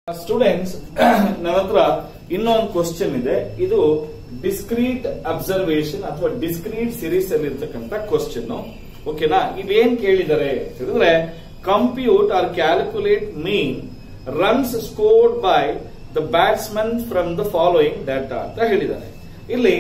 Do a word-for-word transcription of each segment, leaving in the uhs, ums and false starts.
Students, ನನ್ನ ಹತ್ರ ಇನ್ನೊಂದು ಕ್ವಶನ್ ಇದೆ. ಇದು ಡಿಸ್ಕ್ರೀಟ್ ಅಬ್ಸರ್ವೇಷನ್ ಅಥವಾ ಡಿಸ್ಕ್ರೀಟ್ ಸಿರೀಸ್ ಅಲ್ಲಿ ಇರ್ತಕ್ಕಂಥ ಕ್ವಶನ್. ಓಕೆನಾ? ಇವೇನ್ ಕೇಳಿದ್ದಾರೆ ಅಂತ ಹೇಳಿದ್ರೆ, compute or calculate mean runs scored by the batsman from the following data ಅಂತ ಹೇಳಿದ್ದಾರೆ. ಇಲ್ಲಿ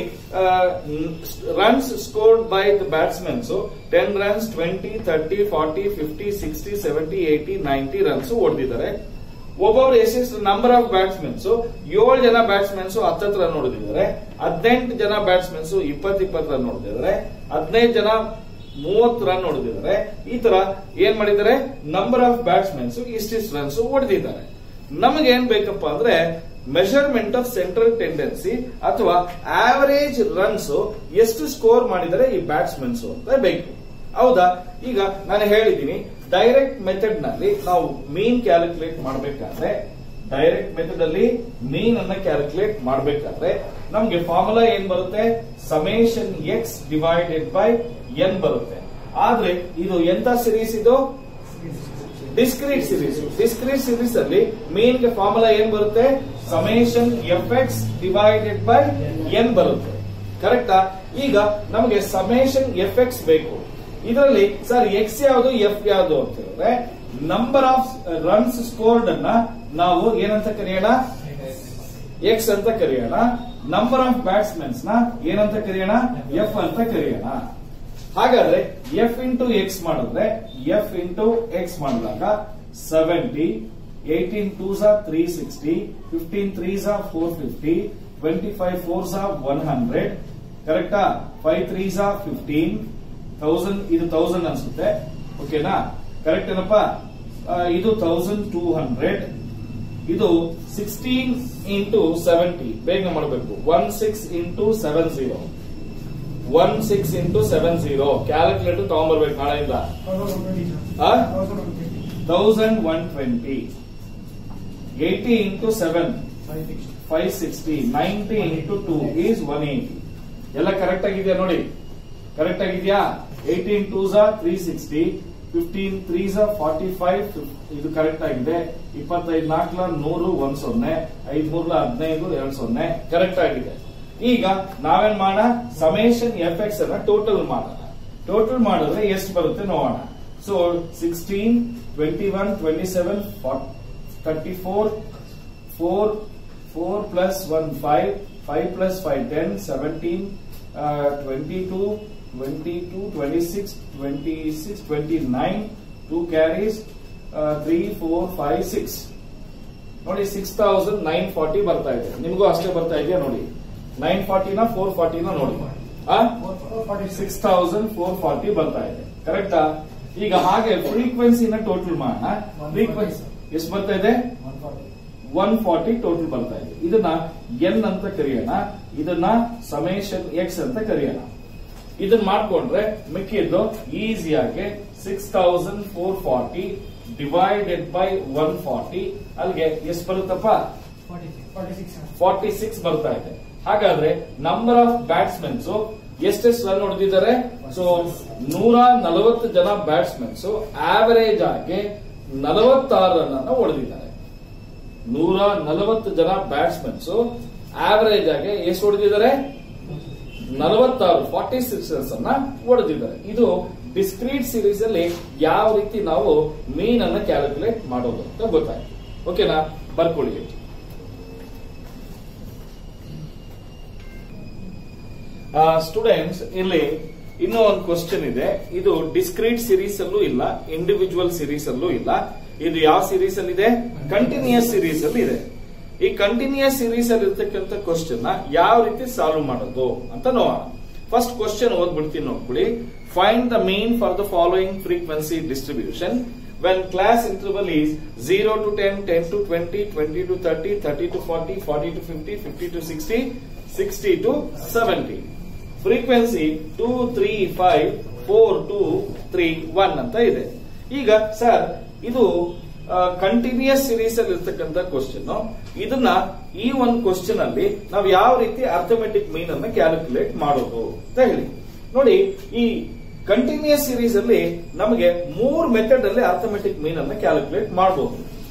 runs scored by the batsmen ten runs, twenty, thirty, forty, fifty, sixty, seventy, eighty, ninety runs ಹೊಡೆದಿದ್ದಾರೆ. ಒಬ್ಬೊಬ್ರು ಎಷ್ಟೆಷ್ಟು ನಂಬರ್ ಆಫ್ ಬ್ಯಾಟ್ಸ್ಮನ್ಸ್, ಏಳು ಜನ batsmen ಹತ್ತತ್ತು run ಹೊಡೆದಿದ್ದಾರೆ, ಹದಿನೆಂಟು ಜನ ಬ್ಯಾಟ್ಸ್ಮನ್ಸ್ ಇಪ್ಪತ್ ಇಪ್ಪತ್ತು ರನ್ ಹೊಡೆದಿದ್ದಾರೆ, ಹದಿನೈದು ಜನ ಮೂವತ್ತು ರನ್ ಹೊಡೆದಿದ್ದಾರೆ. ಈ ತರ ಏನ್ ಮಾಡಿದ್ದಾರೆ, ನಂಬರ್ ಆಫ್ ಬ್ಯಾಟ್ಸ್ಮನ್ಸ್ ಇಷ್ಟಿಷ್ಟು ರನ್ಸ್ ಹೊಡೆದಿದ್ದಾರೆ. ನಮಗೆ ಏನ್ ಬೇಕಪ್ಪ ಅಂದ್ರೆ ಮೆಷರ್ಮೆಂಟ್ ಆಫ್ ಸೆಂಟ್ರಲ್ ಟೆಂಡೆನ್ಸಿ ಅಥವಾ ಆವರೇಜ್ ರನ್ಸ್ ಎಷ್ಟು ಸ್ಕೋರ್ ಮಾಡಿದರೆ ಈ ಬ್ಯಾಟ್ಸ್ಮನ್ಸ್ ಅಂತ ಬೇಕು. ಹೌದಾ? ಈಗ ನಾನು ಹೇಳಿದ್ದೀನಿ, ಡೈರೆಕ್ಟ್ ಮೆಥಡ್ ನಲ್ಲಿ ನಾವು ಮೀನ್ ಕ್ಯಾಲ್ಕುಲೇಟ್ ಮಾಡಬೇಕಾದ್ರೆ ಡೈರೆಕ್ಟ್ ಮೆಥಡ್ ಅಲ್ಲಿ ಮೀನ್ ಅನ್ನ ಕ್ಯಾಲ್ಕುಲೇಟ್ ಮಾಡಬೇಕಾದ್ರೆ ನಮ್ಗೆ ಫಾರ್ಮುಲಾ ಏನ್ ಬರುತ್ತೆ, summation x divided by n ಬರುತ್ತೆ. ಆದ್ರೆ ಇದು ಎಂತ ಸಿರೀಸ್, ಇದು ಡಿಸ್ಕ್ರೀಟ್ ಸಿರೀಸ್. ಡಿಸ್ಕ್ರೀಟ್ ಸಿರೀಸ್ ಅಲ್ಲಿ ಮೀನ್ ಗೆ ಫಾರ್ಮುಲಾ ಏನ್ ಬರುತ್ತೆ, summation f x divided by n ಬರುತ್ತೆ. ಕರೆಕ್ಟಾ? ಈಗ ನಮಗೆ ಸಮೇಷನ್ ಎಫ್ ಎಕ್ಸ್ ಬೇಕು. ಇದರಲ್ಲಿ ಸರ್ ಎಕ್ಸ್ ಯಾವುದು ಎಫ್ ಯಾವುದು ಅಂತ ಹೇಳಿದ್ರೆ, ನಂಬರ್ ಆಫ್ ರನ್ಸ್ ಸ್ಕೋರ್ಡ್ ಅನ್ನ ನಾವು ಏನಂತ ಕರೆಯೋಣ, ಎಕ್ಸ್ ಅಂತ ಕರೆಯೋಣ. ನಂಬರ್ ಆಫ್ ಬ್ಯಾಟ್ಸ್ಮನ್ಸ್ ನ ಏನಂತ ಕರೆಯೋಣ, ಎಫ್ ಅಂತ ಕರೆಯೋಣ. ಹಾಗಾದ್ರೆ ಎಫ್ ಇಂಟು ಎಕ್ಸ್ ಮಾಡಿದ್ರೆ, ಎಫ್ ಇಂಟು ಎಕ್ಸ್ ಮಾಡಿದಾಗ ಸೆವೆಂಟಿ, ಏಟೀನ್ ಟೂ ಝಾ ತ್ರೀ ಸಿಕ್ಸ್ಟಿ, ಫಿಫ್ಟೀನ್ ತ್ರೀ ಝಾ four fifty, twenty five four ಝಾ ಒನ್ ಹಂಡ್ರೆಡ್. ಕರೆಕ್ಟಾ? ಫೈವ್ ತ್ರೀ ಝಾ ಫಿಫ್ಟೀನ್, ಥೌಸಂಡ್, ಇದು ಥೌಸಂಡ್ ಅನ್ಸುತ್ತೆ. ಓಕೆನಾ? ಕರೆಕ್ಟ್ ಏನಪ್ಪಾ? ಇದು ಥೌಸಂಡ್ ಟೂ ಹಂಡ್ರೆಡ್. ಇದು ಸಿಕ್ಸ್ಟೀನ್ ಇಂಟು ಸೆವೆಂಟಿ, ಬೇಗ ಮಾಡಬೇಕು. One six into seven zero, one six into seven zero. Calculator ತಗೊಂಡ್ಬರ್ಬೇಕು ನಾಳೆಯಿಂದ. Thousand one twenty. Eighty into seven five sixty. Ninety into two is one eighty. ಎಲ್ಲ correct ಆಗಿದೆಯಾ ನೋಡಿ? Correct ಆಗಿದೆಯಾ? Eighteen two ಝಾ three sixty, fifteen three ಝಾ forty five, ಇದು correct ಆಗಿದೆ. ಇಪ್ಪತ್ತೈದು ನಾಲ್ಕಲ ನೂರು, ಒಂದ್ ಸೊನ್ನೆ, ಐದ್ ಮೂರ್ಲ ಹದಿನೈದು, ಎರಡ್ ಸೊನ್ನೆ, ಕರೆಕ್ಟ್ ಆಗಿದೆ. ಈಗ ನಾವೇನ್ ಮಾಡೋಣ, ಸಮೇಷನ್ ಎಫ್ ಎಕ್ಸ್ ಅನ್ನ ಟೋಟಲ್ ಮಾಡೋಣ. ಟೋಟಲ್ ಮಾಡಿದ್ರೆ ಎಷ್ಟು ಬರುತ್ತೆ ನೋಡೋಣ. So sixteen, twenty one, twenty seven, thirty four, four, four plus one five, five plus five ten, seventeen, twenty two, twenty-two, twenty-six, twenty-six, twenty-nine, two carries, uh, three, four, five, six. ನೋಡಿ six thousand nine forty ಬರ್ತಾ ಇದೆ. ನಿಮಗೂ ಅಷ್ಟೇ ಬರ್ತಾ ಇದೆಯಾ ನೋಡಿ? Nine ಫಾರ್ಟಿನ four ಫಾರ್ಟಿನ ನೋಡಿ, six thousand four forty ಬರ್ತಾ ಇದೆ. ಕರೆಕ್ಟಾ? ಈಗ ಹಾಗೆ ಫ್ರೀಕ್ವೆನ್ಸಿನ ಟೋಟಲ್ ಮಾಡೋಣ. ಫ್ರೀಕ್ವೆನ್ಸಿ ಎಷ್ಟು ಬರ್ತಾ ಇದೆ? ಒನ್ ಫಾರ್ಟಿ ಟೋಟಲ್ ಬರ್ತಾ ಇದೆ. ಇದನ್ನ ಎನ್ ಅಂತ ಕರೆಯೋಣ, ಇದನ್ನ ಸಮೇಷನ್ ಎಕ್ಸ್ ಅಂತ ಕರೆಯೋಣ. ಇದನ್ನ ಮಾಡ್ಕೊಂಡ್ರೆ ಮಿಕ್ಕಿದ್ದು ಈಸಿಯಾಗಿ six thousand four forty divided by one forty, ಅಲ್ಲಿಗೆ ಎಷ್ಟು ಬರುತ್ತಪ್ಪ? ಫಾರ್ಟಿ ಸಿಕ್ಸ್ ಬರ್ತಾ ಇದೆ. ಹಾಗಾದ್ರೆ ನಂಬರ್ ಆಫ್ ಬ್ಯಾಟ್ಸ್ಮನ್ಸ್ ಎಷ್ಟೆಷ್ಟು ರನ್ ಹೊಡೆದಿದ್ದಾರೆ? ಸೊ ನೂರ ನಲವತ್ತು ಜನ ಬ್ಯಾಟ್ಸ್ಮನ್ಸ್ ಆವರೇಜ್ ಆಗಿ ನಲವತ್ತಾರು ರನ್ ಅನ್ನು ಹೊಡೆದಿದ್ದಾರೆ. ನೂರ ನಲವತ್ತು ಜನ ಬ್ಯಾಟ್ಸ್ಮನ್ಸ್ ಆವರೇಜ್ ಆಗಿ ಎಷ್ಟು ಹೊಡೆದಿದ್ದಾರೆ? ನಲವತ್ತಾರು, ಫಾರ್ಟಿ ಸಿಕ್ಸ್ ರನ್ಸ್ ಅನ್ನ ಹೊಡೆದಿದ್ದಾರೆ. ಇದು ಡಿಸ್ಕ್ರೀಟ್ ಸಿರೀಸ್ ಅಲ್ಲಿ ಯಾವ ರೀತಿ ನಾವು ಮೀನ್ ಅನ್ನ ಕ್ಯಾಲ್ಕುಲೇಟ್ ಮಾಡೋದು ಅಂತ ಗೊತ್ತಾಯ್ತು. ಓಕೆನಾ? ಬರ್ಕೊಳ್ಳಿ. ಸ್ಟೂಡೆಂಟ್ಸ್, ಇಲ್ಲಿ ಇನ್ನೂ ಒಂದು ಕ್ವಶನ್ ಇದೆ. ಇದು ಡಿಸ್ಕ್ರೀಟ್ ಸಿರೀಸ್ ಅಲ್ಲೂ ಇಲ್ಲ, ಇಂಡಿವಿಜುವಲ್ ಸಿರೀಸ್ ಅಲ್ಲೂ ಇಲ್ಲ. ಇದು ಯಾವ ಸಿರೀಸ್ ಅಲ್ಲಿ ಇದೆ? ಕಂಟಿನ್ಯೂಯಸ್ ಸಿರೀಸ್ ಅಲ್ಲಿ ಇದೆ. ಈ ಕಂಟಿನ್ಯೂಯಸ್ ಸಿರೀಸ್ ಅಲ್ಲಿ ಇರ್ತಕ್ಕಂಥ ಕ್ವಶನ್ ನ ಯಾವ ರೀತಿ ಸಾಲ್ವ್ ಮಾಡೋದು ಅಂತ ನೋಡೋಣ. ಫಸ್ಟ್ ಕ್ವಶನ್ ಓದ್ಬಿಡ್ತೀನಿ ನೋಡ್ಕೊಳ್ಳಿ. Find the mean for the following frequency distribution when class interval is zero to ten, ten to twenty, twenty to thirty, thirty to forty, forty to fifty, fifty to sixty, sixty to seventy. Frequency two three five four two three one ಅಂತ ಇದೆ. ಈಗ sir ಇದು continuous series ಅಲ್ಲಿ ಇರ್ತಕ್ಕಂಥ question. ಇದನ್ನ ಈ ಒಂದು question ಅಲ್ಲಿ ನಾವು ಯಾವ ರೀತಿ ಅರ್ಥಮೆಟಿಕ್ ಮೀನ್ ಅನ್ನ ಕ್ಯಾಲ್ಕುಲೇಟ್ ಮಾಡೋದು ಅಂತ ಹೇಳಿ ನೋಡಿ. ಈ ಕಂಟಿನ್ಯೂಯಸ್ ಸಿರೀಸ್ ಅಲ್ಲಿ ನಮಗೆ ಮೂರ್ ಮೆಥಡ್ ಅಲ್ಲಿ ಅರ್ಥಮೆಟಿಕ್ ಮೀನ್ ಅನ್ನ ಕ್ಯಾಲ್ಕುಲೇಟ್ ಮಾಡಬಹುದು.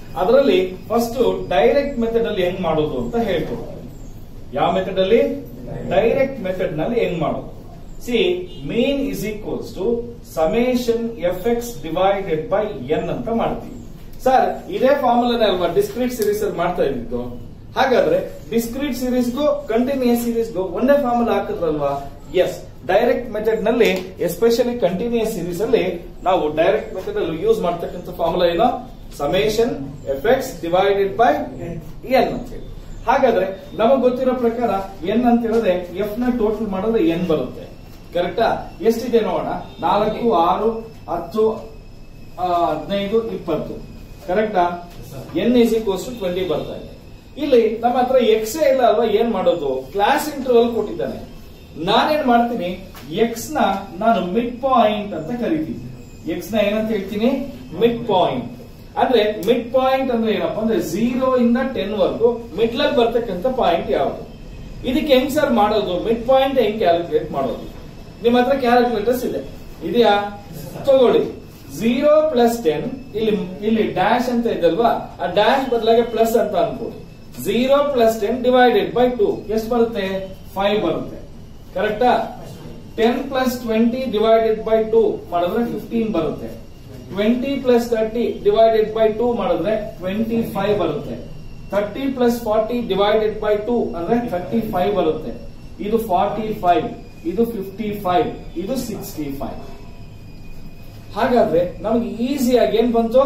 ಅದರಲ್ಲಿ ಫಸ್ಟ್ ಡೈರೆಕ್ಟ್ ಮೆಥಡ್ ಅಲ್ಲಿ ಹೆಂಗ್ ಮಾಡೋದು ಅಂತ ಹೇಳ್ಕೊಡ್ತಾರೆ. ಯಾವ ಮೆಥಡ್ ಅಲ್ಲಿ? ಡೈರೆಕ್ಟ್ ಮೆಥಡ್ ನಲ್ಲಿ ಹೆಂಗ್ ಮಾಡೋದು? See mean is equals to summation f x divided by N ಅಂತ ಮಾಡ್ತೀವಿ. ಸರ್ ಇದೇ ಫಾರ್ಮುಲಾನೇ ಅಲ್ವಾ ಡಿಸ್ಕ್ರೀಟ್ ಸೀರೀಸ್ ಅಲ್ಲಿ ಮಾಡ್ತಾ ಇದ್ದಿದ್ದು? ಹಾಗಾದ್ರೆ ಡಿಸ್ಕ್ರೀಟ್ ಸೀರೀಸ್ಗೂ ಕಂಟಿನ್ಯೂಸ್ ಸೀರೀಸ್ಗೂ ಒಂದೇ ಫಾರ್ಮುಲಾ ಹಾಕಿದ್ರಲ್ವಾ? ಎಸ್, ಡೈರೆಕ್ಟ್ ಮೆಥಡ್ ನಲ್ಲಿ ಎಸ್ಪೆಷಲಿ ಕಂಟಿನ್ಯೂಸ್ ಸೀರೀಸ್ ಅಲ್ಲಿ ನಾವು ಡೈರೆಕ್ಟ್ ಮೆಥಡ್ ಅಲ್ಲಿ ಯೂಸ್ ಮಾಡ್ತಕ್ಕಂಥ ಫಾರ್ಮುಲಾ ಏನೋ summation f x divided by N ಅಂತ ಹೇಳಿ. ಹಾಗಾದ್ರೆ ನಮಗ್ ಗೊತ್ತಿರೋ ಪ್ರಕಾರ ಎನ್ ಅಂತ ಹೇಳಿದ್ರೆ ಎಫ್ ನ ಟೋಟಲ್ ಮಾಡಿದ್ರೆ ಎನ್ ಬರುತ್ತೆ. ಕರೆಕ್ಟಾ? ಎಷ್ಟಿದೆ ನೋಡೋಣ. ನಾಲ್ಕು, ಆರು, ಹತ್ತು, ಹದಿನೈದು, ಇಪ್ಪತ್ತು. ಕರೆಕ್ಟಾ? N is equals to twenty ಬರ್ತಾ ಇದೆ. ಇಲ್ಲಿ ನಮ್ಮ ಹತ್ರ ಎಕ್ಸ್ ಇಲ್ಲ ಅಲ್ವಾ? ಏನ್ ಮಾಡೋದು? ಕ್ಲಾಸ್ ಇಂಟರ್ವಲ್ ಕೊಟ್ಟಿದ್ದಾನೆ. ನಾನೇನ್ ಮಾಡ್ತೀನಿ, ಎಕ್ಸ್ ನ ನಾನು ಮಿಡ್ ಪಾಯಿಂಟ್ ಅಂತ ಕರಿತೀನಿ. ಎಕ್ಸ್ ನ ಏನಂತ ಹೇಳ್ತೀನಿ? Midpoint. ಅಂದ್ರೆ ಮಿಡ್ ಪಾಯಿಂಟ್ ಅಂದ್ರೆ ಏನಪ್ಪಾ ಅಂದ್ರೆ ಝೀರೋ ಇಂದ ಟೆನ್ ವರ್ಗು ಮಿಡ್ಲ್ ಅಲ್ಲಿ ಬರ್ತಕ್ಕಂಥ ಪಾಯಿಂಟ್ ಯಾವುದು? ಇದಕ್ಕೆ ಹೆಂಗ್ ಸರ್ ಮಾಡೋದು? ಮಿಡ್ ಪಾಯಿಂಟ್ ಹೆಂಗ್ ಕ್ಯಾಲ್ಕುಲೇಟ್ ಮಾಡೋದು? ನಿಮ್ಮ ಹತ್ರ ಕ್ಯಾಲ್ಕುಲೇಟರ್ಸ್ ಇದೆ, ಇದೆಯಾ? ತಗೊಳ್ಳಿ. ಝೀರೋ ಪ್ಲಸ್ ಟೆನ್, ಇಲ್ಲಿ ಇಲ್ಲಿ ಡ್ಯಾಶ್ ಅಂತ ಇದಲ್ವಾ, ಆ ಡ್ಯಾಶ್ ಬದಲಾಗಿ ಪ್ಲಸ್ ಅಂತ ಅನ್ಕೊಳ್ಳಿ. Zero plus ten divided by two ಎಷ್ಟು ಬರುತ್ತೆ? ಫೈವ್ ಬರುತ್ತೆ. ಕರೆಕ್ಟಾ? Ten plus twenty divided by two ಮಾಡಿದ್ರೆ ಫಿಫ್ಟೀನ್ ಬರುತ್ತೆ. Twenty plus thirty divided by two ಮಾಡಿದ್ರೆ ಟ್ವೆಂಟಿ ಫೈವ್ ಬರುತ್ತೆ. Thirty plus forty divided by two ಅಂದ್ರೆ ಥರ್ಟಿ ಫೈವ್ ಬರುತ್ತೆ. ಇದು ಫಾರ್ಟಿ ಫೈವ್, ಇದು ಫಿಫ್ಟಿ ಫೈವ್, ಇದು ಸಿಕ್ಸ್ಟಿ ಫೈವ್. ಹಾಗಾದ್ರೆ ನಮಗೆ ಈಸಿಯಾಗಿ ಏನ್ ಬಂತು?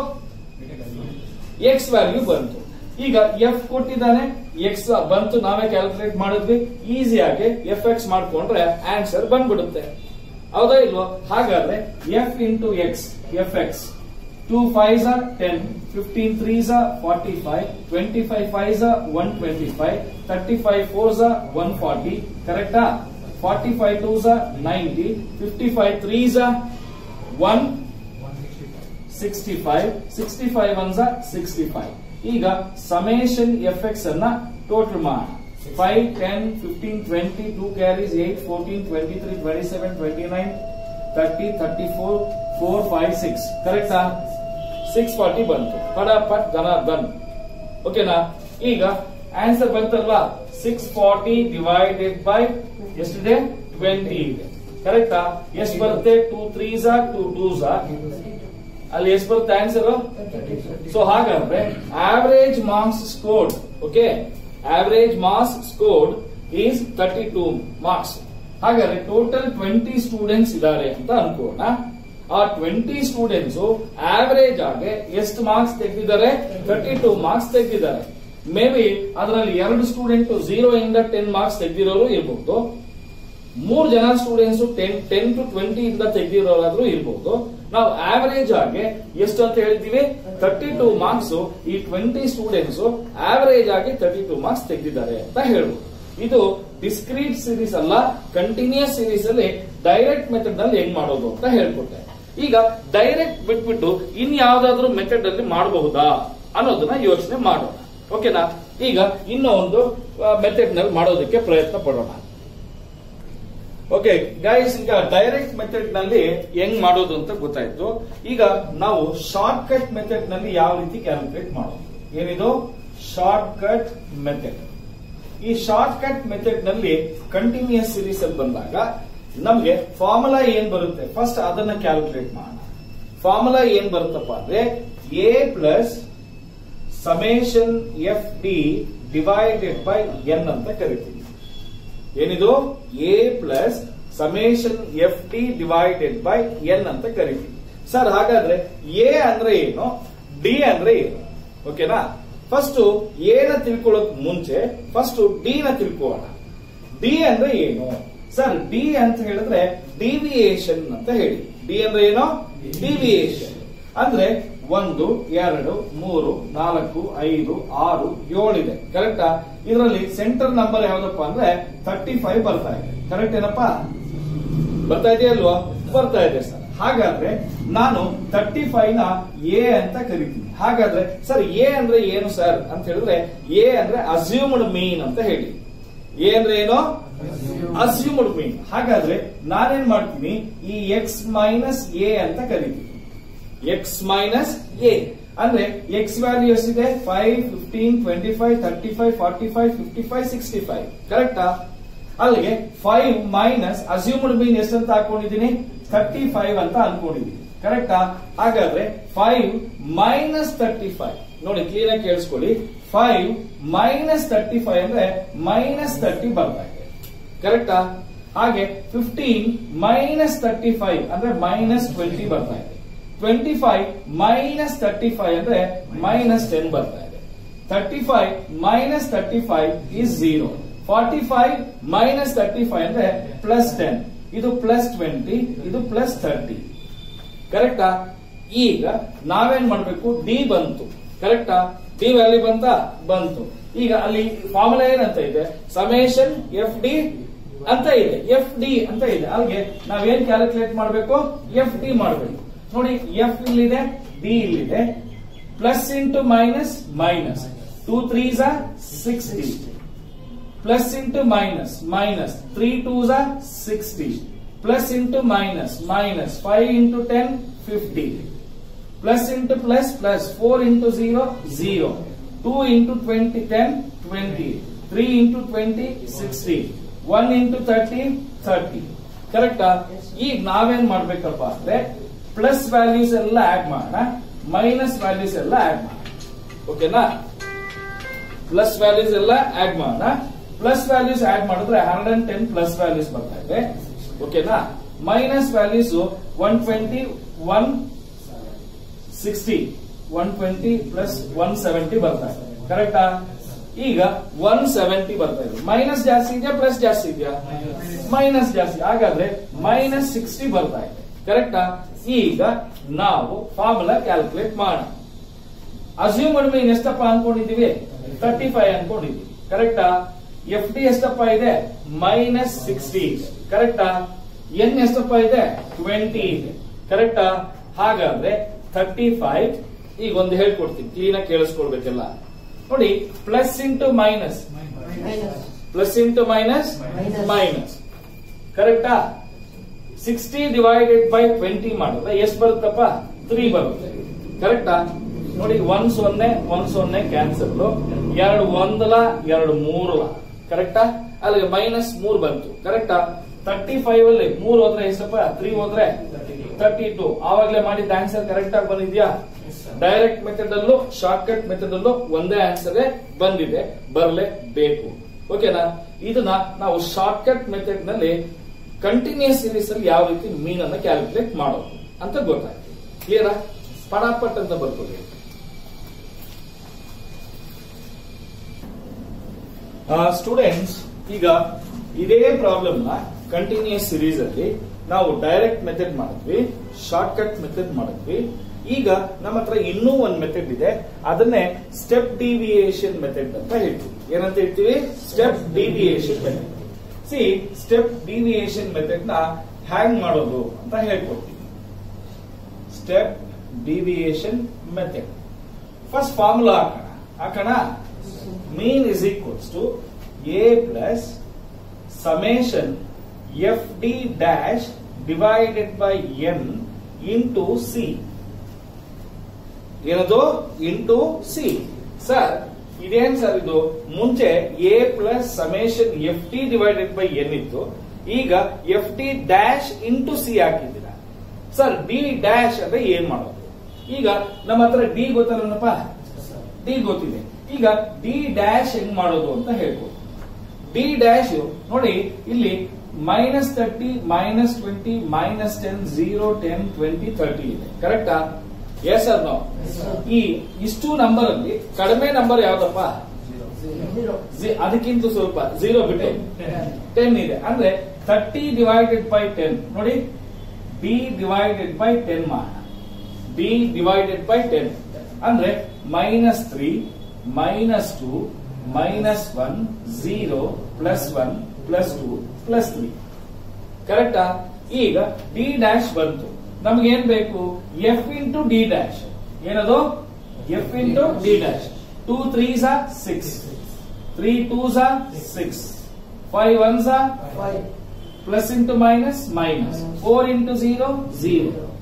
ಎಕ್ಸ್ ವ್ಯಾಲ್ಯೂ ಬಂತು. ಈಗ ಎಫ್ ಕೊಟ್ಟಿದ್ದಾನೆ, ಎಕ್ಸ್ ಬಂತು, ನಾವೇ ಕ್ಯಾಲ್ಕುಲೇಟ್ ಮಾಡಿದ್ವಿ. ಈಸಿಯಾಗಿ ಎಫ್ ಎಕ್ಸ್ ಮಾಡ್ಕೊಂಡ್ರೆ ಆನ್ಸರ್ ಬಂದ್ಬಿಡುತ್ತೆ. ಹೌದಾ ಇಲ್ವಾ? ಹಾಗಾದ್ರೆ f into x, f x two five ten, fifteen three forty five, twenty five five one twenty five, thirty five four one forty. ಕರೆಕ್ಟಾ? Forty five two ninety, fifty five three one sixty five, sixty five one sixty five. ಈಗ summation f x ಅನ್ನ total ಮಾಡಿ. Five, ten, fifteen, twenty, two carries, eight, fourteen, twenty three, twenty seven, twenty nine, thirty, thirty four, four, five, six. ಕರೆಕ್ಟಾ? Six forty ಬಂತು. ಪಟಾಪಟ್ ಧನ done. ಓಕೆನಾ? ಈಗ answer ಬಂತಲ್ವಾ? ಸಿಕ್ಸ್ ಫಾರ್ಟಿ ಡಿವೈಡೆಡ್ ಬೈ ಎಷ್ಟಿದೆ? ಟ್ವೆಂಟಿ ಇದೆ. ಕರೆಕ್ಟಾ? ಎಷ್ಟು ಬರುತ್ತೆ? ಟೂ ತ್ರೀ ಝಾ, ಟೂ ಟೂ ಝಾ, ಅಲ್ಲಿ ಎಷ್ಟು ಬರುತ್ತೆ ಆನ್ಸರ್? ಸೊ ಹಾಗಾದ್ರೆ average marks scored, okay, average marks scored is thirty two marks. ಹಾಗಾದ್ರೆ ಟೋಟಲ್ ಟ್ವೆಂಟಿ ಸ್ಟೂಡೆಂಟ್ಸ್ ಇದ್ದಾರೆ ಅಂತ ಅನ್ಕೋಣ. ಆ ಟ್ವೆಂಟಿ ಸ್ಟೂಡೆಂಟ್ಸ್ ಆವರೇಜ್ ಆಗಿ ಎಷ್ಟು ಮಾರ್ಕ್ಸ್ ತೆಗೆದಿದ್ದಾರೆ? ತರ್ಟಿ ಟೂ ಮಾರ್ಕ್ಸ್ ತೆಗೆದಿದ್ದಾರೆ. ಮೇ ಬಿ ಅದರಲ್ಲಿ ಎರಡು ಸ್ಟೂಡೆಂಟ್ ಝೀರೋ ಇಂದ ಟೆನ್ ಮಾರ್ಕ್ಸ್ ತೆಗೆದಿರೋರು ಇರಬಹುದು, ಮೂರು ಜನ students ten ten to twenty ಇಂದ ತೆಗೆದಿರೋರಾದ್ರೂ ಇರಬಹುದು. ನಾವು ಆವರೇಜ್ ಆಗಿ ಎಷ್ಟು ಅಂತ ಹೇಳ್ತೀವಿ? ತರ್ಟಿ ಟೂ ಮಾರ್ಕ್ಸ್ ಈ ಟ್ವೆಂಟಿ ಸ್ಟೂಡೆಂಟ್ಸ್ ಆವರೇಜ್ ಆಗಿ ತರ್ಟಿ ಟೂ ಮಾರ್ಕ್ಸ್ ತೆಗೆದಿದ್ದಾರೆ ಅಂತ ಹೇಳ್ಬೋದು. ಇದು ಡಿಸ್ಕ್ರೀಟ್ ಸೀರೀಸ್ ಅಲ್ಲ, ಕಂಟಿನ್ಯೂಸ್ ಸೀರೀಸ್ ಅಲ್ಲಿ ಡೈರೆಕ್ಟ್ ಮೆಥಡ್ ನಲ್ಲಿ ಹೆಂಗ್ ಮಾಡೋದು ಅಂತ ಹೇಳ್ಕೊಟ್ಟೆ. ಈಗ ಡೈರೆಕ್ಟ್ ಬಿಟ್ಬಿಟ್ಟು ಇನ್ ಯಾವ್ದಾದ್ರು ಮೆಥಡ್ ಅಲ್ಲಿ ಮಾಡಬಹುದಾ ಅನ್ನೋದನ್ನ ಯೋಚನೆ ಮಾಡೋಣ. ಓಕೆನಾ? ಈಗ ಇನ್ನೂ ಒಂದು ಮೆಥಡ್ ನಲ್ಲಿ ಮಾಡೋದಕ್ಕೆ ಪ್ರಯತ್ನ ಪಡೋಣ. ಓಕೆ ಗೈಸ್, ಈಗ ಡೈರೆಕ್ಟ್ ಮೆಥಡ್ ನಲ್ಲಿ ಹೆಂಗ್ ಮಾಡೋದು ಅಂತ ಗೊತ್ತಾಯ್ತು. ಈಗ ನಾವು ಶಾರ್ಟ್ ಕಟ್ ಮೆಥಡ್ ನಲ್ಲಿ ಯಾವ ರೀತಿ ಕ್ಯಾಲ್ಕುಲೇಟ್ ಮಾಡೋದು? ಏನಿದು ಶಾರ್ಟ್ ಕಟ್ ಮೆಥಡ್. ಈ ಶಾರ್ಟ್ ಕಟ್ ಮೆಥಡ್ ನಲ್ಲಿ ಕಂಟಿನ್ಯೂಸ್ ಸೀರೀಸ್ ಅಲ್ಲಿ ಬಂದಾಗ ನಮ್ಗೆ ಫಾರ್ಮುಲಾ ಏನ್ ಬರುತ್ತೆ ಫಸ್ಟ್ ಅದನ್ನ ಕ್ಯಾಲ್ಕುಲೇಟ್ ಮಾಡೋಣ. ಫಾರ್ಮುಲಾ ಏನ್ ಬರುತ್ತಪ್ಪ ಅಂದ್ರೆ A plus summation F D divided by N ಅಂತ ಕರಿತೀವಿ. ಏನಿದು? A plus summation F D divided by N ಅಂತ ಕರಿತೀವಿ. ಸರ್ ಹಾಗಾದ್ರೆ ಎ ಅಂದ್ರೆ ಏನು, ಡಿ ಅಂದ್ರೆ ಏನು? ಓಕೆನಾ? ಫಸ್ಟ್ ಎ ನ ತಿಳ್ಕೊಳ್ಳೋಕ್ ಮುಂಚೆ ಫಸ್ಟ್ ಡಿ ನ ತಿಳ್ಕೊಳ್ಳೋಣ. ಡಿ ಅಂದ್ರೆ ಏನು ಸರ್? ಡಿ ಅಂತ ಹೇಳಿದ್ರೆ ಡಿವಿಯೇಷನ್ ಅಂತ ಹೇಳಿ. ಡಿ ಅಂದ್ರೆ ಏನು? ಡಿವಿಯೇಷನ್ ಅಂದ್ರೆ ಒಂದು, ಎರಡು, ಮೂರು, ನಾಲ್ಕು, ಐದು, ಆರು, ಏಳು ಇದೆ. ಕರೆಕ್ಟಾ? ಇದರಲ್ಲಿ ಸೆಂಟರ್ ನಂಬರ್ ಯಾವ್ದಪ್ಪ ಅಂದ್ರೆ ತರ್ಟಿ ಫೈವ್ ಬರ್ತಾ ಇದೆ. ಕರೆಕ್ಟ್ ಏನಪ್ಪಾ? ಬರ್ತಾ ಇದೆಯಲ್ವಾ? ಬರ್ತಾ ಇದೆ ಸರ್. ಹಾಗಾದ್ರೆ ನಾನು ತರ್ಟಿ ಫೈವ್ ನ ಎ ಅಂತ ಕರಿತೀನಿ. ಹಾಗಾದ್ರೆ ಸರ್ ಎ ಅಂದ್ರೆ ಏನು ಸರ್ ಅಂತ ಹೇಳಿದ್ರೆ ಎ ಅಂದ್ರೆ ಅಸ್ಯೂಮ್ಡ್ ಮೀನ್ ಅಂತ ಹೇಳಿ. ಎ ಅಂದ್ರೆ ಏನು? Assumed mean. ಹಾಗಾದ್ರೆ ನಾನೇನ್ ಮಾಡ್ತೀನಿ, ಈ ಎಕ್ಸ್ ಮೈನಸ್ ಎ ಅಂತ ಕರಿತೀನಿ. ಎಕ್ಸ್ ಮೈನಸ್ ಎ ಅಂದ್ರೆ ಎಕ್ಸ್ ವ್ಯಾಲ್ಯೂ ಎಷ್ಟಿದೆ five fifteen twenty five thirty five forty five fifty five sixty five ಕರೆಕ್ಟಾ. ಅಲ್ಲಿಗೆ ಫೈವ್ ಮೈನಸ್ ಅಸ್ಯೂಮ್ಡ್ ಮೀನ್ ಎಷ್ಟಂತ ಹಾಕೊಂಡಿದ್ದೀನಿ ಥರ್ಟಿ ಫೈವ್ ಅಂತ ಅನ್ಕೊಂಡಿದ್ದೀನಿ ಕರೆಕ್ಟಾ. ಹಾಗಾದ್ರೆ ಫೈವ್ ಮೈನಸ್ ತರ್ಟಿ ಫೈವ್ ನೋಡಿ ಕ್ಲೀನ್ ಆಗಿ ಕೇಳಿಸ್ಕೊಳ್ಳಿ. ಫೈವ್ ಮೈನಸ್ ತರ್ಟಿ ಫೈವ್ ಅಂದ್ರೆ ಮೈನಸ್ ತರ್ಟಿ ಬರ್ತಾ ಇದೆ ಕರೆಕ್ಟಾ. ಹಾಗೆ ಫಿಫ್ಟೀನ್ ಮೈನಸ್ ತರ್ಟಿ ಫೈವ್ ಅಂದ್ರೆ ಮೈನಸ್ ಟ್ವೆಂಟಿ ಬರ್ತಾ ಇದೆ. Twenty five minus thirty five ಅಂದ್ರೆ ಮೈನಸ್ ಟೆನ್ ಬರ್ತಾ ಇದೆ. Thirty five minus thirty five is zero. Forty five minus thirty five ಅಂದ್ರೆ ಪ್ಲಸ್ ಟೆನ್. ಇದು ಪ್ಲಸ್ ಟ್ವೆಂಟಿ, ಇದು ಪ್ಲಸ್ ಥರ್ಟಿ ಕರೆಕ್ಟಾ. ಈಗ ನಾವೇನ್ ಮಾಡ್ಬೇಕು, ಡಿ ಬಂತು ಕರೆಕ್ಟಾ. ಡಿ ವ್ಯಾಲ್ಯೂ ಬಂತ ಬಂತು. ಈಗ ಅಲ್ಲಿ ಫಾರ್ಮುಲಾ ಏನಂತ ಇದೆ, ಸಮೇಶನ್ ಎಫ್ ಡಿ ಅಂತ ಇದೆ, ಎಫ್ ಡಿ ಅಂತ ಇದೆ. ಅಲ್ಲಿಗೆ ನಾವೇನ್ ಕ್ಯಾಲ್ಕುಲೇಟ್ ಮಾಡಬೇಕು, ಎಫ್ ಡಿ ಮಾಡಬೇಕು. ನೋಡಿ ಎಫ್ ಇಲ್ಲಿದೆ, ಡಿ ಇಲ್ಲಿದೆ. Plus into minus minus, two threes are sixty. Plus into minus minus, three twos are sixty. Plus into minus minus, five into ten fifty. Plus into plus plus, four into zero zero. Two into twenty ten twenty. Three into twenty sixty. One into thirty thirty ಕರೆಕ್ಟಾ. ಈಗ ನಾವೇನ್ ಮಾಡ್ಬೇಕಪ್ಪ ಅಂದ್ರೆ plus values ಎಲ್ಲ add ಮಾಡೋಣ, minus values ಎಲ್ಲ add ಮಾಡೋಣ. ಓಕೆನಾ. ಪ್ಲಸ್ ವ್ಯಾಲ್ಯೂಸ್ ಎಲ್ಲ ಆಡ್ ಮಾಡೋಣ. ಪ್ಲಸ್ ವ್ಯಾಲ್ಯೂಸ್ ಆಡ್ ಮಾಡಿದ್ರೆ hundred and ten plus values ಬರ್ತಾ ಇದೆ. ಓಕೆನಾ. Minus values one twenty one sixty, one twenty plus one seventy ಬರ್ತಾ ಇದೆ ಕರೆಕ್ಟಾ. ಈಗ ಒನ್ ಸೆವೆಂಟಿ ಬರ್ತಾ ಇದೆ. ಮೈನಸ್ ಜಾಸ್ತಿ ಇದೆಯಾ ಪ್ಲಸ್ ಜಾಸ್ತಿ ಇದೆಯಾ, ಮೈನಸ್ ಜಾಸ್ತಿ. ಹಾಗಾದ್ರೆ ಮೈನಸ್ ಸಿಕ್ಸ್ಟಿ ಬರ್ತಾ ಇದೆ ಕರೆಕ್ಟಾ. ಈಗ ನಾವು ಫಾರ್ಮುಲಾ ಕ್ಯಾಲ್ಕುಲೇಟ್ ಮಾಡೋಣ. ಅಸ್ಯೂಮ್ಡ್ ಮೀನ್ ಎಷ್ಟಪ್ಪ ಅನ್ಕೊಂಡಿದೀವಿ, ತರ್ಟಿ ಫೈವ್ ಅನ್ಕೊಂಡಿದೀವಿ ಕರೆಕ್ಟಾ. ಎಫ್ ಡಿ ಎಷ್ಟಪ್ಪ ಇದೆ, ಮೈನಸ್ ಸಿಕ್ಸ್ಟಿ ಇದೆ ಕರೆಕ್ಟಾ. ಎನ್ ಎಷ್ಟಪ್ಪ ಇದೆ, ಟ್ವೆಂಟಿ ಇದೆ ಕರೆಕ್ಟಾ. ಹಾಗಾದ್ರೆ ತರ್ಟಿ ಫೈವ್. ಈಗ ಒಂದು ಹೇಳ್ಕೊಡ್ತೀನಿ, ಕ್ಲೀನ್ ಆಗಿ ಕೇಳಿಸ್ಕೊಳ್ಬೇಕೆಲ್ಲ. ನೋಡಿ plus into minus, plus into minus minus ಕರೆಕ್ಟಾ. ಸಿಕ್ಸ್ಟಿ ಡಿವೈಡೆಡ್ ಬೈ ಟ್ವೆಂಟಿ ಮಾಡಿದ್ರೆ ಎಷ್ಟು ಬರುತ್ತಪ್ಪ, ತ್ರೀ ಬರುತ್ತೆ ಕರೆಕ್ಟಾ. ನೋಡಿ ಒಂದ್ ಸೊನ್ನೆ ಒಂದ್ ಸೊನ್ನೆ ಕ್ಯಾನ್ಸಲ್, ಎರಡು ಒಂದಲ ಎರಡು ಮೂರಲ ಕರೆಕ್ಟಾ. ಅಲ್ಲಿಗೆ ಮೈನಸ್ ಮೂರ್ ಬಂತು ಕರೆಕ್ಟಾ. ತರ್ಟಿ ಫೈವ್ ಅಲ್ಲಿ ಮೂರ್ ಹೋದ್ರೆ ಎಷ್ಟಪ್ಪ, ತ್ರೀ ಹೋದ್ರೆ ತರ್ಟಿ ಟು. ಆವಾಗಲೇ ಮಾಡಿದ ಆನ್ಸರ್ ಕರೆಕ್ಟ್ ಆಗಿ ಬಂದಿದ್ಯಾ. ಡೈರೆಕ್ಟ್ ಮೆಥಡ್ ಅಲ್ಲೂ ಶಾರ್ಟ್ ಕಟ್ ಮೆಥಡ್ ಅಲ್ಲೂ ಒಂದೇ ಆನ್ಸರ್ ಬಂದಿದೆ, ಬರಲೇಬೇಕು. ಓಕೆನಾ. ಇದನ್ನ ನಾವು ಶಾರ್ಟ್ ಕಟ್ ಮೆಥಡ್ ನಲ್ಲಿ ಕಂಟಿನ್ಯೂಸ್ ಸೀರೀಸ್ ಅಲ್ಲಿ ಯಾವ ರೀತಿ ಮೀನ್ ಅನ್ನ ಕ್ಯಾಲ್ಕುಲೇಟ್ ಮಾಡೋದು ಅಂತ ಗೊತ್ತಾಯ್ತು. ಕ್ಲಿಯರಾ. ಪಟಾಪಟ್ ಅಂತ ಬರ್ಕೊಳ್ಳಿ. ಸ್ಟೂಡೆಂಟ್ಸ್, ಈಗ ಇದೇ ಪ್ರಾಬ್ಲಮ್ ನ ಕಂಟಿನ್ಯೂಸ್ ಸೀರೀಸ್ ಅಲ್ಲಿ ನಾವು ಡೈರೆಕ್ಟ್ ಮೆಥಡ್ ಮಾಡಿದ್ವಿ, ಶಾರ್ಟ್ ಕಟ್ ಮೆಥಡ್ ಮಾಡಿದ್ವಿ. ಈಗ ನಮ್ಮ ಹತ್ರ ಇನ್ನೂ ಒಂದು ಮೆಥಡ್ ಇದೆ, ಅದನ್ನೇ ಸ್ಟೆಪ್ ಡಿವಿಯೇಷನ್ ಮೆಥಡ್ ಅಂತ ಹೇಳ್ತೀವಿ. ಏನಂತ ಹೇಳ್ತೀವಿ, step deviation method. C step deviation method ನ ಹ್ಯಾಂಗ್ ಮಾಡೋದು ಅಂತ ಹೇಳ್ಕೊಡ್ತೀವಿ. Step deviation method first formula ಹಾಕೋಣ ಹಾಕೋಣ mean is equals to A plus summation F D dash divided by N into C. ಏನದು, ಇಂಟು ಸಿ. ಸರ್ ಇದೇನ್ ಸರ್ ಇದು, ಮುಂಚೆ A plus summation F T divided by N ಇತ್ತು, ಈಗ F T dash into C ಹಾಕಿದ್ದೀರಾ. Sir D dash ಅಂದ್ರೆ ಏನ್ ಮಾಡೋದು? ಈಗ ನಮ್ಮ ಹತ್ರ ಡಿ ಗೊತ್ತಲ್ಲಪ್ಪ, ಡಿ ಗೊತ್ತಿದೆ. ಈಗ ಡಿ ಡ್ಯಾಶ್ ಹೆಂಗ್ ಮಾಡೋದು ಅಂತ ಹೇಳ್ಬೋದು. ಡಿ ಡ್ಯಾಶ್ ನೋಡಿ ಇಲ್ಲಿ minus thirty, minus twenty, minus ten, zero, ten, twenty, thirty ಇದೆ ಕರೆಕ್ಟಾ. Yes sir no. ಈ ಇಷ್ಟು ನಂಬರ್ ಅಲ್ಲಿ ಕಡಿಮೆ ನಂಬರ್ ಯಾವ್ದಪ್ಪ, ಅದಕ್ಕಿಂತ ಸ್ವಲ್ಪ ಜೀರೋ ಬಿಟ್ಟು ಟೆನ್ ಇದೆ. ಅಂದ್ರೆ ತರ್ಟಿ ಡಿವೈಡೆಡ್ ಬೈ ಟೆನ್ ನೋಡಿ, ಡಿ ಡಿವೈಡೆಡ್ ಬೈ ಟೆನ್ ಮಾಡೋಣ. ಡಿ ಡಿವೈಡೆಡ್ ಬೈ ಟೆನ್ ಅಂದ್ರೆ minus three, minus two, minus one, zero, plus one, plus two, plus three ಕರೆಕ್ಟಾ. ಈಗ ಡಿ ಡ್ಯಾಶ್ ಬಂತು. ನಮ್ಗೆ ಏನ್ ಬೇಕು, ಎಫ್ ಇಂಟು ಡಿ ಡ್ಯಾಶ್. ಏನದು, F into D dash. Two threes are six, three twos are six, five ones are five, plus into minus minus, four into zero zero,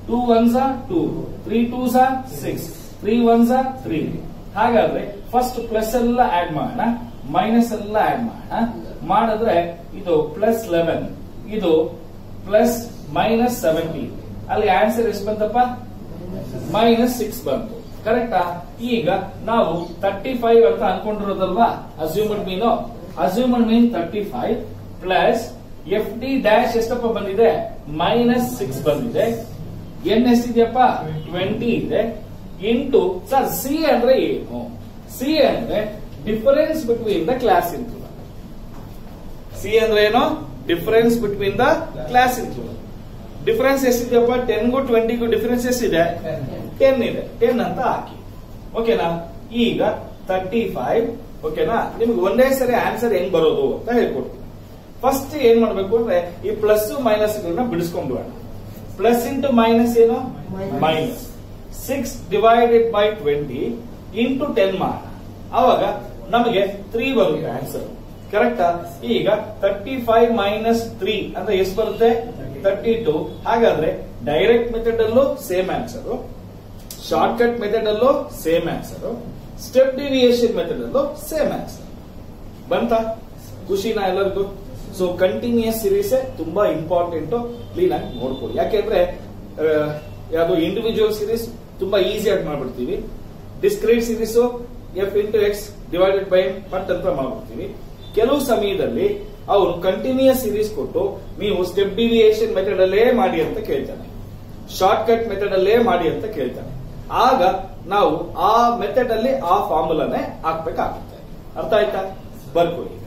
two once two, three twos six, three ones three. ಹಾಗಾದ್ರೆ first plus ಎಲ್ಲ add ಮಾಡೋಣ, minus ಎಲ್ಲ add ಮಾಡೋಣ. ಮಾಡಿದ್ರೆ ಇದು plus eleven, ಇದು plus minus seventeen. ಅಲ್ಲಿ answer ಎಷ್ಟು ಬಂತಪ್ಪ? ಮೈನಸ್ ಸಿಕ್ಸ್ ಬಂತು. ಕರೆಕ್ಟಾ? ಈಗ ನಾವು ತರ್ಟಿ ಫೈವ್ ಅಂತ ಅನ್ಕೊಂಡಿರೋದಲ್ವಾ? Assumed mean assumed mean thirty five plus F D dash ಎಷ್ಟಪ್ಪ ಬಂದಿದೆ? ಮೈನಸ್ ಸಿಕ್ಸ್ ಬಂದಿದೆ. ಎನ್ ಎಷ್ಟಿದೆಯಪ್ಪ? ಟ್ವೆಂಟಿ ಇದೆ. ಇಂಟು ಸರ್ ಸಿ ಅಂದ್ರೆ ಏನು? ಸಿ ಅಂದ್ರೆ difference between the class interval. C ಅಂದ್ರೆ ಏನು? Difference between the class interval. Difference ಎಷ್ಟಿದೆಯಪ್ಪ? ಟೆನ್ಗೂ ಟ್ವೆಂಟಿಗೂ ಡಿಫರೆನ್ಸ್ ಎಷ್ಟಿದೆ? ಟೆನ್ ಇದೆ. ಟೆನ್ ಅಂತ ಹಾಕಿ. ಓಕೆನಾ? ಈಗ ತರ್ಟಿ ಫೈವ್. ಓಕೆನಾ? ನಿಮ್ಗೆ ಒಂದೇ ಸರಿ ಆನ್ಸರ್ ಹೆಂಗ್ ಬರೋದು ಅಂತ ಹೇಳ್ಕೊಡ್ತೀನಿ. ಫಸ್ಟ್ ಏನ್ ಮಾಡ್ಬೇಕು ಅಂದ್ರೆ ಈ ಪ್ಲಸ್ ಮೈನಸ್ ಗಳನ್ನ ಬಿಡಿಸ್ಕೊಂಡ್ಬಿಡೋಣ. ಪ್ಲಸ್ ಇಂಟು ಮೈನಸ್ ಏನು? Minus. Six divided by twenty into ten ಮಾಡೋಣ. ಅವಾಗ ನಮಗೆ ತ್ರೀ ಬರುತ್ತೆ ಆನ್ಸರ್. ಕರೆಕ್ಟಾ? ಈಗ ತರ್ಟಿ ಫೈವ್ ಮೈನಸ್ ತ್ರೀ ಅಂದ್ರೆ ಎಷ್ಟು ಬರುತ್ತೆ? Thirty two. ಹಾಗಾದ್ರೆ ಡೈರೆಕ್ಟ್ ಮೆಥಡ್ ಅಲ್ಲೂ same answer, short cut method ಅಲ್ಲೂ same answer, step deviation method ಅಲ್ಲೂ ಸೇಮ್ ಆನ್ಸರ್. ಬಂತ? ಖುಷಿನಾ ಎಲ್ಲರಿಗೂ? ಸೊ ಕಂಟಿನ್ಯೂಸ್ ಸಿರೀಸ್ ತುಂಬಾ ಇಂಪಾರ್ಟೆಂಟ್, ಕ್ಲೀನ್ ಆಗಿ ನೋಡ್ಕೊಳ್ಳಿ. ಯಾಕೆಂದ್ರೆ ಯಾವುದು ಇಂಡಿವಿಜುವಲ್ ಸಿರೀಸ್ ತುಂಬಾ ಈಸಿಯಾಗಿ ಮಾಡ್ಬಿಡ್ತೀವಿ. Discrete series F into X divided by ಪಟ್ ಅಂತ ಮಾಡ್ಬಿಡ್ತೀವಿ. ಕೆಲವು ಸಮಯದಲ್ಲಿ ಅವನು ಕಂಟಿನ್ಯೂಸ್ ಸಿರೀಸ್ ಕೊಟ್ಟು ನೀವು ಸ್ಟೆಪ್ ಡಿವಿಯೇಷನ್ ಮೆಥಡ್ ಅಲ್ಲೇ ಮಾಡಿ ಅಂತ ಕೇಳ್ತಾನೆ, ಶಾರ್ಟ್ ಕಟ್ ಮೆಥಡ್ ಅಲ್ಲೇ ಮಾಡಿ ಅಂತ ಕೇಳ್ತಾನೆ. ಆಗ ನಾವು ಆ ಮೆಥಡ್ ಅಲ್ಲಿ ಆ ಫಾರ್ಮುಲಾನೇ ಹಾಕ್ಬೇಕಾಗುತ್ತೆ. ಅರ್ಥ ಆಯ್ತಾ? ಬರ್ಕೊಳ್ಳಿ.